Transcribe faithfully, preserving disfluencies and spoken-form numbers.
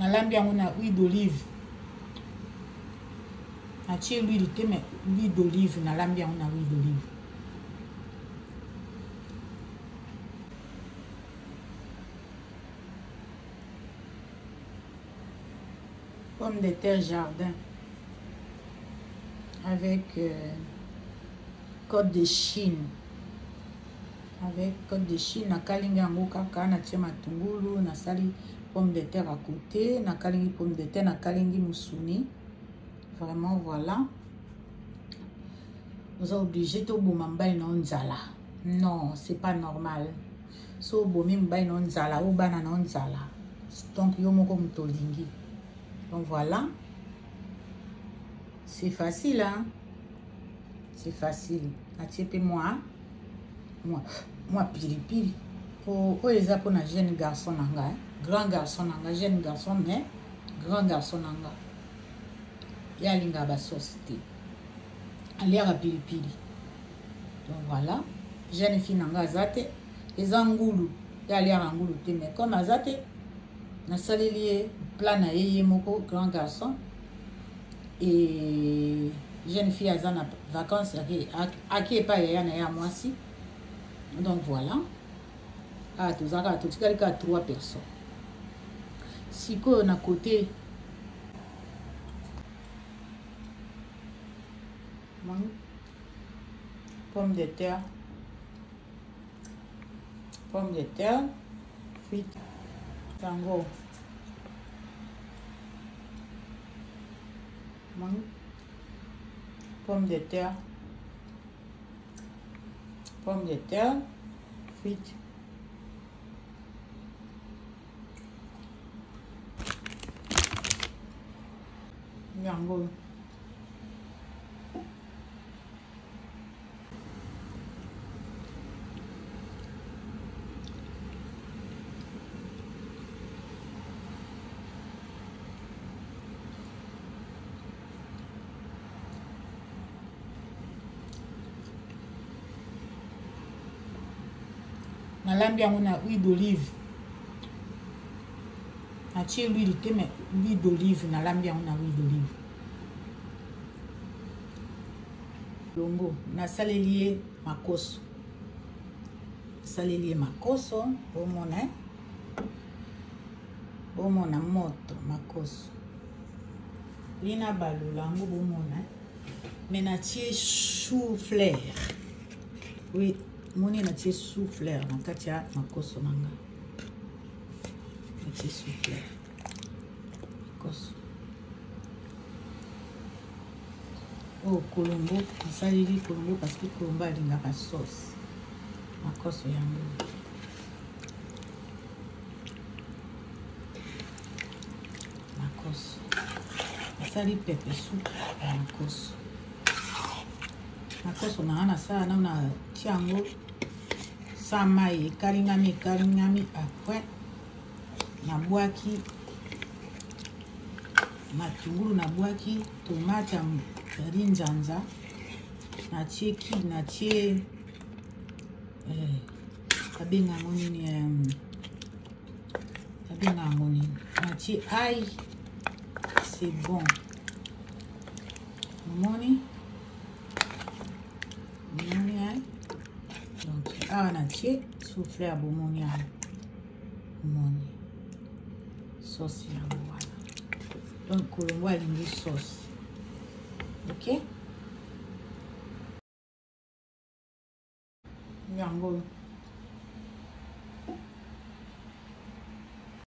nalambi yango na huile d'olive. Natie l'huile te mais huile d'olive nalambi yango na huile d'olive. Pomme de terre jardin avec euh, côte de Chine. Avec côte de Chine, na kalingi yango kaka na tie matungulu, na sali pomme de terre à côté, na kalingi pomme de terre, na kalingi musuni. Vraiment voilà. Vous êtes obligé de vous mambay non nzala. Non, c'est pas normal. So bomi mbay non nzala ou bana non nzala. Donc yo moko mutolingi. Donc voilà. C'est facile hein. C'est facile. Atiepe moi. Moi, moi pili pili. Pour les pour un jeune garçon nanga, grand garçon nanga, jeune garçon mais grand garçon nanga. Ya linga ba société. Ali à pili pili. Donc voilà, jeune fille nanga zate, les angulu, ya li à angulu te mais comme azate, na salelier plan na yeye moko grand garçon et jeune fille azana vacances à qui est pas ya na ya moi si. Donc voilà. Ah, tous à tous quelqu'un trois personnes. Si qu'on a côté pomme de terre, pomme de terre, frites, tango, pomme de terre, pomme de terre, frites, yango, nalambi yango na huile d'olive. Natie l'huile te mais huile d'olive nalambi yango na huile d'olive. Longo na salelier makoso. Salelier makoso bomona. Bomona moto makoso. Lina balula ngo bomona. Mais natie chou-fleur. Oui. Moni na tie souffleur na katia makoso nanga. Na tie souffleur. Makoso. Oh kolombo, asalili kolombo parce que kolombo alingaka sauce. Makoso yango. Makoso. Asali pepe soup ya makoso. Makoso na ana sa na na tiango samai kalingami kalingami après na bwaki matungulu na bwaki tomate ya linzanza na tie ki na tie eh kabenga ngoni ni kabenga ngoni na tie ail c'est bon moni donc ah na tie souffleur bomoni moni sauce ya voilà donc kolombo alingi sauce ok yango